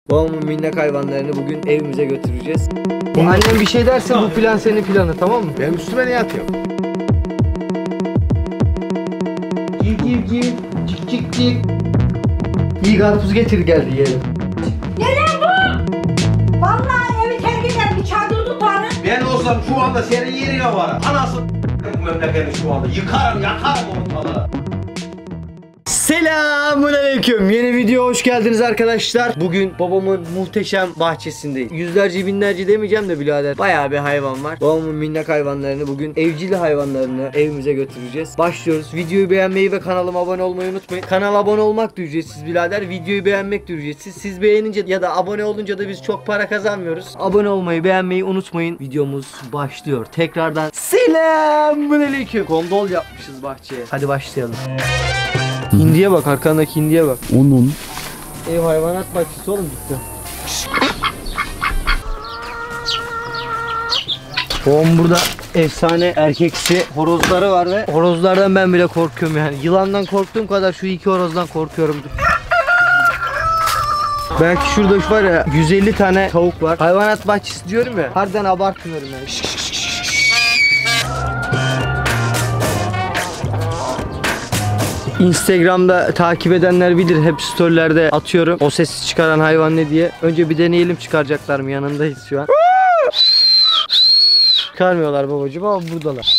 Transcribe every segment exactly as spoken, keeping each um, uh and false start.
Babamın minnak hayvanlarını bugün evimize götüreceğiz. Annem bir şey derse bu plan senin planı, tamam mı? Benim üstüme niye atıyorsun? Cik cik cik cik cik cik. İyi karpuz getir geldi yiyelim. Ne lan bu? Vallahi evi terk eder bir çadır tutarım. Ben olsam şu anda senin yerine varım. Anasını bu memleketi şu anda yıkarım yakarım ortalığı. Selamünaleyküm. Yeni video hoş geldiniz arkadaşlar. Bugün babamın muhteşem bahçesindeyiz. Yüzlerce binlerce demeyeceğim de birader, bayağı bir hayvan var. Babamın minnak hayvanlarını, bugün evcil hayvanlarını evimize götüreceğiz. Başlıyoruz. Videoyu beğenmeyi ve kanalıma abone olmayı unutmayın. Kanala abone olmak da ücretsiz birader. Videoyu beğenmek de ücretsiz. Siz beğenince ya da abone olunca da biz çok para kazanmıyoruz. Abone olmayı, beğenmeyi unutmayın. Videomuz başlıyor. Tekrardan selamünaleyküm. Gondol yapmışız bahçeye. Hadi başlayalım. Hindiye bak, arkandaki hindiye bak. Onun. Ev hayvanat bahçesi oğlum, gitti. Oğlum burada efsane erkeksi horozları var ve horozlardan ben bile korkuyorum yani. Yılandan korktuğum kadar şu iki horozdan korkuyorumdur. Belki şurada şu var ya yüz elli tane tavuk var. Hayvanat bahçesi diyorum ya. Harbiden abartmıyorum yani. Instagram'da takip edenler bilir, hep storylerde atıyorum o sesi çıkaran hayvan ne diye. Önce bir deneyelim, çıkaracaklar mı? Yanındayız şu an. Çıkarmıyorlar babacığım ama buradalar.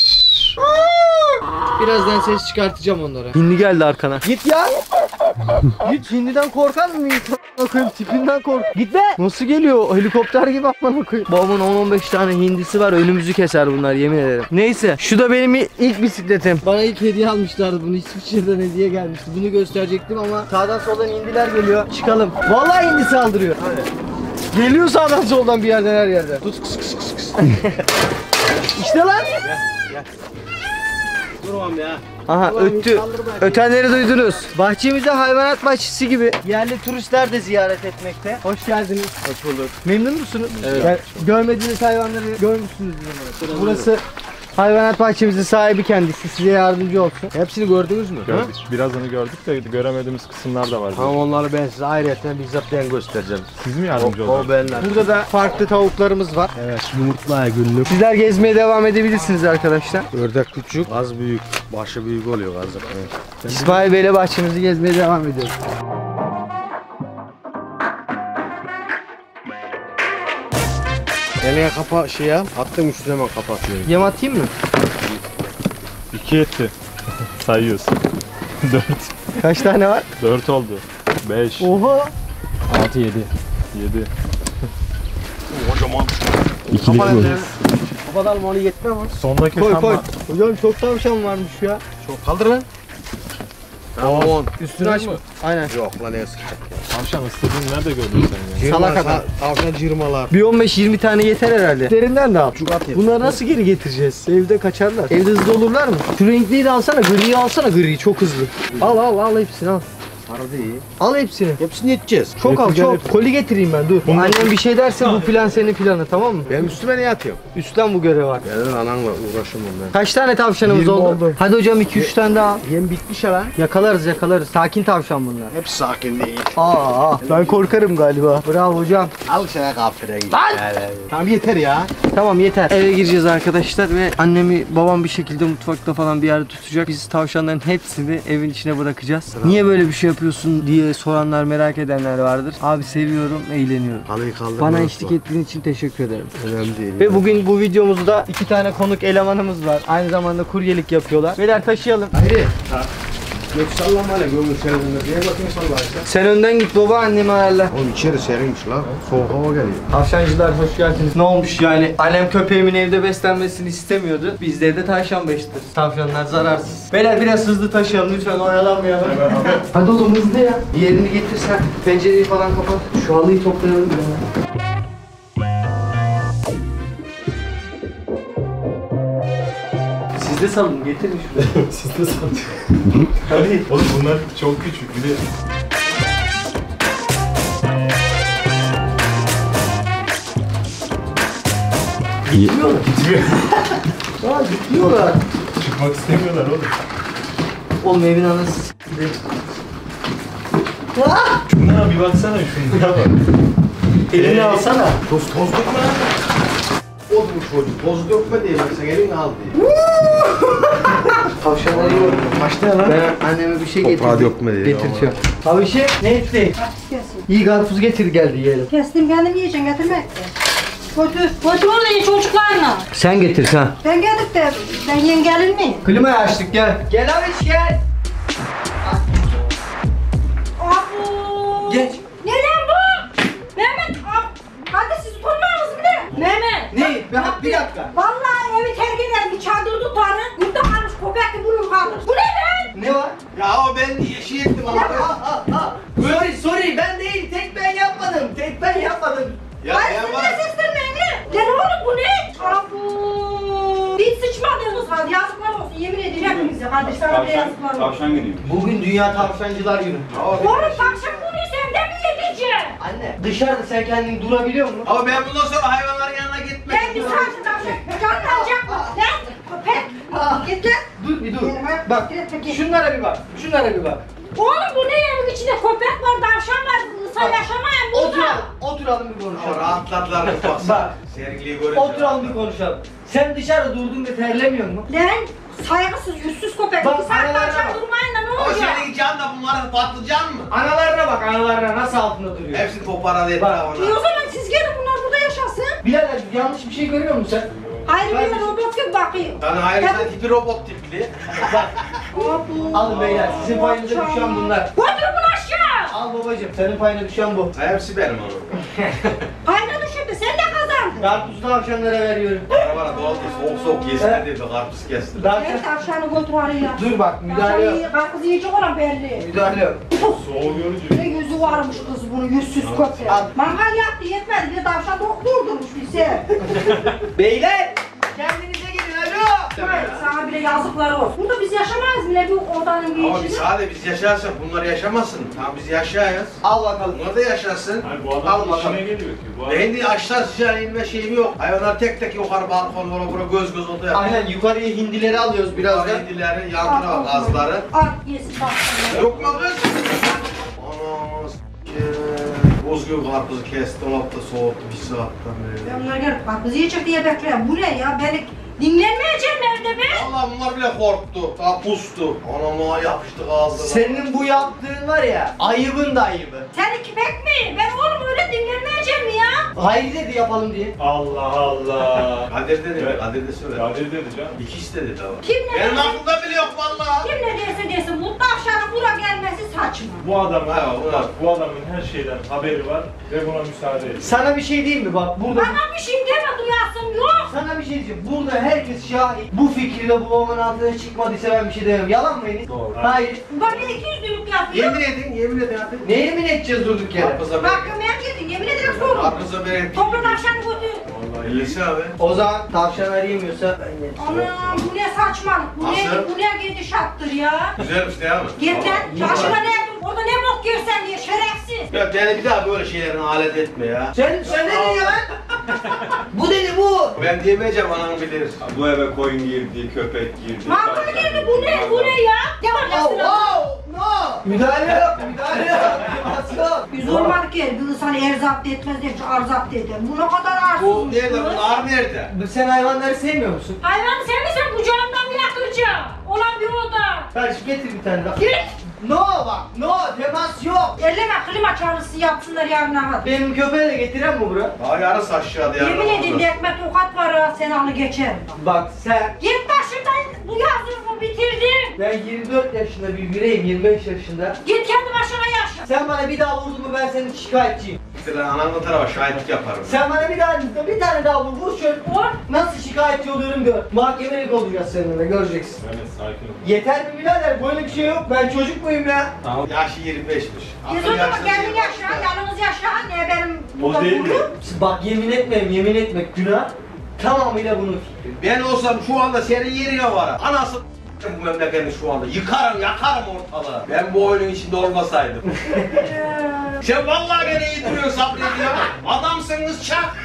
Birazdan ses çıkartacağım onlara. Hindi geldi arkana. Git ya. Git, hindiden korkar mı insan? Bakayım tipinden kork. Git be. Nasıl geliyor? Helikopter gibi atman koyayım. Babamın on on beş tane hindisi var. Önümüzü keser bunlar, yemin ederim. Neyse, şu da benim ilk bisikletim. Bana ilk hediye almışlardı bunu. İsviçre'den hediye gelmişti. Bunu gösterecektim ama sağdan soldan hindiler geliyor. Çıkalım. Vallahi hindi saldırıyor. Hadi. Geliyor sağdan soldan bir yerden, her yerden. Tut kıs kıs kıs kıs. İşte lan. Gel gel. Durmam ya. Aha, öttü. Ötenleri duydunuz. Bahçemizde hayvanat bahçesi gibi yerli turistler de ziyaret etmekte. Hoş geldiniz. Hoş bulduk. Memnun musunuz? Evet. Yani görmediğiniz hayvanları görmüşsünüz. Burası hayvanat bahçemizin sahibi kendisi. Size yardımcı olsun. Hepsini gördünüz mü? Gördük. Biraz onu gördük de göremediğimiz kısımlar da var. Ama onları ben size ayrıca bizzat ben göstereceğim. Siz mi yardımcı O, o oldunuz? benler. Burada da farklı tavuklarımız var. Evet, yumurtlaya günlük. Sizler gezmeye devam edebilirsiniz arkadaşlar. Ördek küçük, az büyük, başı büyük oluyor azıcık. Evet. İsmail Bey'le bahçemizi gezmeye devam ediyoruz. Eline kapa şey yap, attım üstüne hemen kapatıyorum. Yem atayım mı? İki etti. Sayıyoruz. Dört. Kaç tane var? Dört oldu. Beş. Oha. Altı, yedi. Yedi. Kocaman. İkilik bu. Kapatalım, onu yetmez mi? Sondaki Koy tam koy. Hocam çok tavşan varmış ya. Çok kaldır lan. Tamam. on. Üstünü açma. Aynen. Yok lan ne sıkacak ya. tavşan ıstırdığını nerede gördün sen ya? Salak adam. Tavşan cırmalar. Bir on beş yirmi tane yeter herhalde. Derinden de al. Çok at yeter. Bunları nasıl geri getireceğiz? Evde kaçarlar. Evde hızlı olurlar mı? Şu renkliyi de alsana. Griyi alsana, griyi çok hızlı. Al al al hepsini al. Sarı değil. Al hepsini. Hepsini yeteceğiz. Çok al Getireceğim çok. hepsini. Koli getireyim ben, dur. Annem bir şey derse bu plan senin planı, tamam mı? Benim üstüme niye atıyorsun? Üstten bu görev var. Ben ananla uğraşamam ben. Kaç tane tavşanımız Yirmi oldu? oldu. Hadi hocam iki üç tane daha al. Yem bitmiş lan. Yakalarız yakalarız. Sakin tavşan bunlar. Hepsi sakin değil. Aa, ben korkarım galiba. Bravo hocam. Al sana kafire git. Lan! Tamam yeter ya. Tamam yeter. Eve gireceğiz arkadaşlar ve annemi babam bir şekilde mutfakta falan bir yerde tutacak. Biz tavşanların hepsini evin içine bırakacağız. Niye böyle bir şey yapıyorsun diye soranlar, merak edenler vardır. Abi seviyorum, eğleniyorum. Halıyı kaldır. Bana eşlik ettiğin için teşekkür ederim. Önemli değil. Ve bugün bu videomuzda iki tane konuk elemanımız var. Aynı zamanda kuryelik yapıyorlar. Beyler taşıyalım. Haydi. Yok sallama hele gömül serindir. Diye bakayım salla işte. Sen önden git baba, annemi ayarla. Oğlum içeri serinmiş lan. Soğuk hava geliyor. Tavşancılar hoş geldiniz. Ne olmuş yani? Annem köpeğimin evde beslenmesini istemiyordu. Biz de evde tavşan besleriz. Tavşanlar zararsız. Beyler biraz hızlı taşıyalım lütfen, oyalanmayalım. Hadi oğlum hızlı ya. Yerini getirsen. Pencereyi falan kapat. Şu halıyı toplayalım ya. Siz de salın, getirin şuraya. Siz de sanıyorsunuz. Hadi. Oğlum bunlar çok küçük. Bir de Gitmiyorlar. gitmiyor. Aa gitmiyorlar. Çıkmak istemiyorlar oğlum. Oğlum evin anası s***de. Şuna bir baksana şuna bak. Elini alsana. Toz, toz dökme lan. O bu çocuk. Toz dökme diye bak sen elini al diye. Tavşanları yiyorum. Kaç tane lan? Ben anneme bir şey Toprağa getirdim. dökme diye. Getireceğim. Tavşan ne etti? Kesin. İyi karpuz getir geldi yiyelim. Kestim kendim yiyeceğim getirmek de. Götür. Götür onu iyi çocuklarla. Sen getir ha. Ben geldik de ben yengelin miyim? Klimayı açtık gel. Gel abi gel. Abu. Geç. Ne lan bu? Mehmet. ab- Hadi siz utanmadınız mı ne? Mehmet. Ne? Bir, bir dakika. Vallahi evi terk eder bir çadır tutarın. Burada kalmış köpek gibi bunu kalır. Bu ne lan? Ne var? Ya o ben yeşil ettim abi. Sorry sorry ben değil tek ben yapmadım. Tek ben yapmadım. Ya Ay ben siz var. ne seslenmeyin lan? Lan oğlum bu ne? Abu. Hiç sıçmadığınız halde yazıklar olsun. Yemin ederim hepimize kardeşlerime de yazıklar olsun. Tavşan günüymüş. Bugün Dünya Tavşancılar Günü. Oğlum tavşan bunu sen de mi yedeceksin? Anne dışarıda sen kendin durabiliyor musun? Ama ben bundan sonra hayvanların yanına gitmek Ben bir saat tavşan. Canlanacak mı? Lan köpek. Git lan. Dur bir dur. Bak, Bak peki. şunlara bir bak. Şunlara bir bak. Oğlum bu ne evin içinde köpek var, tavşan var. Sen yaşamayan burada. Oturalım. Oturalım bir Ama konuşalım. rahatladılar bir baksana. Sergiliği görünce. Oturalım bir konuşalım. Sen dışarı durdun da terlemiyor musun? Lan saygısız, yüzsüz köpek. Bak, Bir saat analarına tavşan bak. durmayın da ne Ama oluyor? senin can da bunların patlıcan mı? Analarına bak analarına nasıl altında duruyor. Hepsini koparadı İyi o etrafına. zaman siz gelin bunlar burada yaşasın. Birader yanlış bir şey görüyor musun sen? Hayır Ben- bir robot gibi bakıyor. Lan hayır Tabii. sen tipi robot tipli. Abu. Alın beyler sizin payınıza düşen bunlar. Götür bunu aşağı. Al babacım senin payına düşen bu. Hepsi benim oğlum. Payına düşürdü sen de kazandın. Karpuzu tavşanlara veriyorum. Bana bana doğal değil, soğuk soğuk yesin Evet. dedi, karpuz kesti. Tavşan... Ben tavşanı götür araya. Dur bak müdahale yok. Karpuz yiyecek olan belli. Müdahale yok. Soğuk görücü. Ne yüzü varmış kız bunun yüzsüz köpek. Al. Mangal yaptı yetmedi bir de tavşan do- durdurmuş bir şey. Beyler kendinize gelin alo. Hayır sana bile yazıklar olsun. Burada biz yaşamayız bile bu odanın bir Ama biz içinde. sadece biz yaşarsak bunlar yaşamasın. Tamam biz yaşayız. Al bakalım. Bunlar da yaşasın. Hayır bu Al adamın bakalım. işine geliyor ki. Bu adam... Benim de aşağı sıcağı inme şeyim yok. Hayvanlar tek tek yukarı balkon, oraya buraya göz göz oda yapıyor. Aynen yukarıya hindileri alıyoruz birazdan. Kendileri, yan tarafa gazları. Al yesin tavşanı. Yok mu kız? Ana s***. Buz gibi karpuzu kesti, dolapta soğuttu bir saatten beri. Ben bunlar gelip karpuz yiyecek diye bekliyorum. Bu ne ya? Beni dinlenmeyeceğim evde be. Allah bunlar bile korktu. Daha pustu. Anama yapıştık ağzına. Senin bu yaptığın var ya ayıbın da ayıbı. Sen köpek mi? Ben oğlum öyle dinlenmeyeceğim ya. Hayır dedi yapalım diye. Allah Allah. Kadir dedi mi? Evet. Kadir de söyle. Kadir dedi canım. İkisi de dedi ama. Kim ne Benim derse, aklımda bile yok vallahi. kim ne derse desin bu tavşanın buraya gelmesi saçma. Bu adamın, Ha, bu bak, bu adamın her şeyden haberi var ve buna müsaade ediyor. Sana bir şey diyeyim mi bak burada. Bana bir şey deme duyasın yok. Sana bir şey diyeceğim. Burada herkes şahit. Bu fikirle bu babamın altına çıkmadıysa ben bir şey demem. Yalan mı Enis? Doğru. Hayır. Bana iki yüzlülük yapıyor. Yemin edin, yemin edin artık. Ne yemin edeceğiz durduk yere? Karpuza Bak ben. yemeğe girdin yemin ederim sordum. Karpuza ben. Topla tavşanı götür. Vallahi iyisi abi. O zaman tavşan arayamıyorsa ben de. Anam bu ne saçmalık, bu ne, Nasıl? bu ne gidişattır ya. Güzelmiş değil mi? Git iyi lan, başına var. ne yaptın? Orada ne bok yersen diye şerefsiz. Ya beni bir daha böyle şeylerin alet etme ya. Sen sen ne diyorsun ya? Bu dedi bu. Ben diyemeyeceğim anam bilir. Bu eve koyun girdi, köpek girdi. Mangal tavşan geldi bu ne, bu ne ya? Ne var Oh, ya oh, no. Müdahale yok, müdahale yok. Nasıl yok? Biz olmadık ki, biz hani erzapt etmez diye arzapt eder. Bu ne kadar Bu arsızmış nerede? kız. Bu nar nerede? Sen hayvanları sevmiyor musun? Hayvanı sevmesen kucağımdan bir yakıracağım. Olan bir oda. Kardeşim getir bir tane daha. Git. No bak, no temas yok. Elleme klima çağrısı yapsınlar yarına hadi. Benim köpeği de getiren mi buraya? Daha yarısı aşağıda yarın. Yemin edin ekmek tokat var ha, sen alı geçer. Bak sen, Git başından bu yazımı bitirdin. ben yirmi dört yaşında bir bireyim, yirmi beş yaşında. Git kendi başına yaşa. Sen bana bir daha vurdun mu ben senin şikayetçiyim. Anamın tarafa şahitlik yaparım. Sen bana bir daha bir tane daha vur, vur şöyle. Vur. Nasıl şikayetçi oluyorum gör. Mahkemelik olacağız seninle göreceksin. Evet, sakin ol. Yeter mi birader? Böyle bir şey yok. Ben çocuk muyum ya? Tamam. Yaşı yirmi beşmiş. Git o zaman kendin yaşa, yalnız yaşa. Ne benim O değil mi? Bak yemin etmeyeyim, yemin etmek günah. Tamamıyla bunun fikri. Ben olsam şu anda senin yerine varım. Anası bu memleketin şu anda. Yıkarım, yakarım ortalığı. Ben bu oyunun içinde olmasaydım. Sen vallahi gene iyi duruyorsun sabrediyor. Adamsınız çak.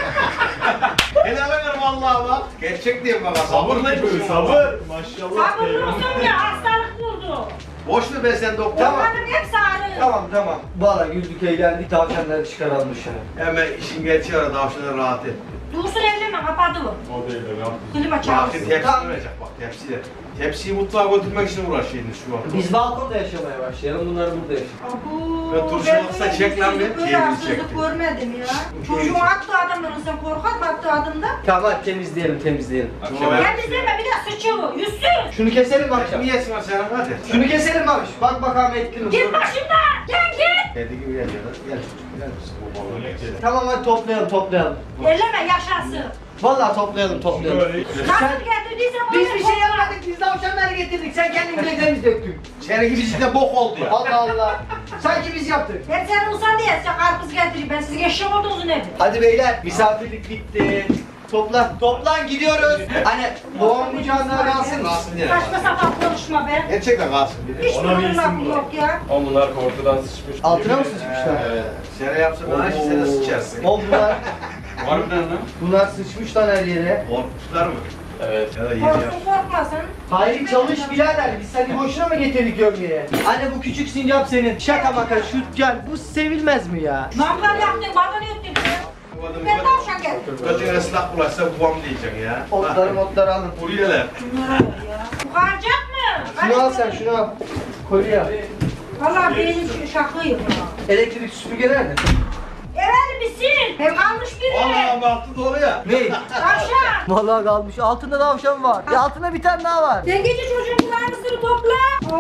Helal ederim vallahi bak. Gerçek diyeyim bak. Sabır Sabırla gibi, sabır. Maşallah. Sabırlı olsun ya, hastalık vurdu. Boş ver ben sen doktor. Onların hep sarı. Tamam tamam. Valla güldük eğlendik, tavşanları çıkaralım dışarı. Hemen işin gerçeği ara tavşanı rahat et. Dursun evlenme kapadı bu. O değil de yaptı. Klima Bakın çağırsın. tepsi verecek bak tepsiyle. Tepsiyi mutfağa götürmek için uğraşıyordu şu an. Biz balkonda yaşamaya başlayalım, bunlar burada yaşayalım. Abu, Ben turşu ben olsa böyle çek lan yüzsüzlük, bir, böyle keyfini haksızlık çekti. görmedim ya. Keyfini Çocuğun çekti. attığı adamdan sen korkak mı attığı adımda? Tamam hadi temizleyelim temizleyelim. Akşam Temizleme bir de sıçıyor. Yüzsüz. Şunu keselim mi akşam? Niyesin var senin hadi. Şunu keselim mi abi? Bak bakalım etli mi? Git başımdan. Gel git. Kedi gibi geliyor lan. Gel çocuk gel misin? Tamam hadi toplayalım toplayalım. Elleme yaşasın. Vallahi toplayalım toplayalım. Böyle Nasıl getirdiysen Biz öyle bir şey yapmadık, biz tavşanları getirdik. Sen kendin bile temiz döktün. Senin gibi içinde bok oldu ya. Allah Allah. Sanki biz yaptık. Ben sen olsan diye size karpuz getireyim. Ben sizin eşek olduğunuzu ne bileyim. Hadi beyler, misafirlik bitti. Toplan, toplan gidiyoruz. Hani babam kucağında kalsın. Kalsın diye. Saçma sapan konuşma be. Gerçekten kalsın bir de. Hiç Ona bir bunun isim lafı bul. yok ya. Ama bunlar ortadan sıçmış. Altına mı sıçmışlar? Evet. Sene yapsın ben işte sen de sıçarsın. Oğlum bunlar, Harbiden lan. bunlar sıçmışlar her yere. Korkmuşlar mı? Evet. Ya da yedi Korksun yaş. korkmasın. Hayır çalış birader, biz seni boşuna mı getirdik gömleğe? Anne bu küçük sincap senin. Şaka maka şu gel, bu sevilmez mi ya? Mangal yaptın, bana ne ettin ya? Bu adamı Ben tavşan geldim. götüne ıslak bulaşsa babam diyeceksin ya. Otları motları alın. Buraya Bunlara bak ya. Bu kalacak mı? Şunu al sen, şunu al. Kolye al. Valla benim şu şakayım ya. Elektrik süpürge nerede? Evet misin? Hem almış biri. Valla baktı doğru ya. Ne? Tavşan. Vallahi kalmış. Altında tavşan var. Ya altında bir tane daha var. Sen gece çocuğun kulağını topla.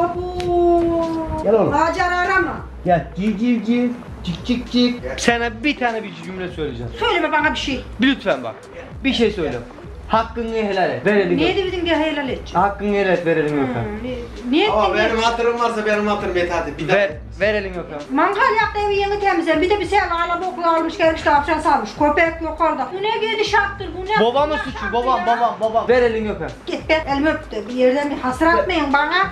Abu. Gel oğlum. Hacer arama. Gel. Civ civ civ. Cik cik cik. Sana bir tane bir cümle söyleyeceğim. Söyleme bana bir şey. Lütfen bak. Bir şey söyle. Hakkını helal et. Verelim. Niye dedin diye helal edeceğim. Hakkını helal et. Verelim yok. Hmm, ni- Niye Ama ettin benim diye? hatırım varsa benim hatırım et hadi. Bir Ver, daha. verelim yok. Mangal yaktı evi yeni temizlen. Bir de bir sen ağla boklu almış gelmiş tavşan salmış. Köpek yok orada. Bu ne gidişattır bu ne? Babamın bu ne suçu. şaktır Babam ya? babam babam. Verelim yok. Git ben elimi öptü. Bir yerden bir hasır atmayın bana.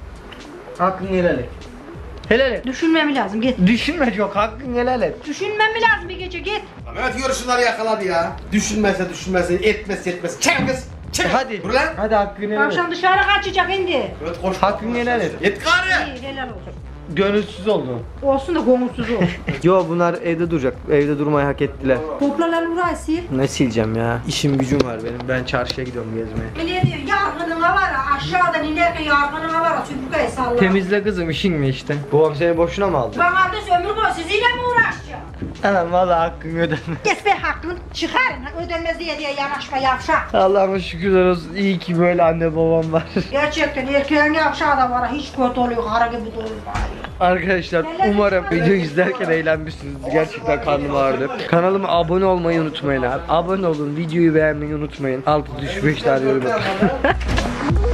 Hakkını helal et. Helal et. Düşünmem lazım git. Düşünme çok. Hakkını helal et. Düşünmem lazım bir gece git. Mehmet yürü şunları yakaladı ya. Düşünmezse düşünmezse etmez etmez. Çek kız. Çek. Hadi. Dur lan. Hadi hakkını helal et. Tavşan dışarı kaçacak indi. Evet koş. Hakkını helal et. Yet gari. İyi helal olsun. Gönülsüz oldu. Olsun da gönülsüz olsun. Yo bunlar evde duracak. Evde durmayı hak ettiler. Topla lan burayı sil. Ne sileceğim ya? İşim gücüm var benim. Ben çarşıya gidiyorum gezmeye. Öyle diyor yargınına var ha aşağıdan inerken yargınına var ha süpürgeyi salla. Temizle kızım işin mi işte? Babam seni boşuna mı aldı? Ben kardeş ömür boyu sizinle mi uğraşacağım? Anam valla hakkını ödeme. Kes be hakkını çıkarın. Ödenmez diye diye yanaşma yavşak. Allah'ıma şükürler olsun. İyi ki böyle anne babam var. Gerçekten erkeğin yavşağı da var ha. Hiç kötü oluyor. Kara gibi dolu var. Arkadaşlar umarım video izlerken eğlenmişsinizdir. Gerçekten karnım ağrıdı. Kanalıma abone olmayı unutmayın abi. Abone olun, videoyu beğenmeyi unutmayın. Altı düş beş tane yorum atın.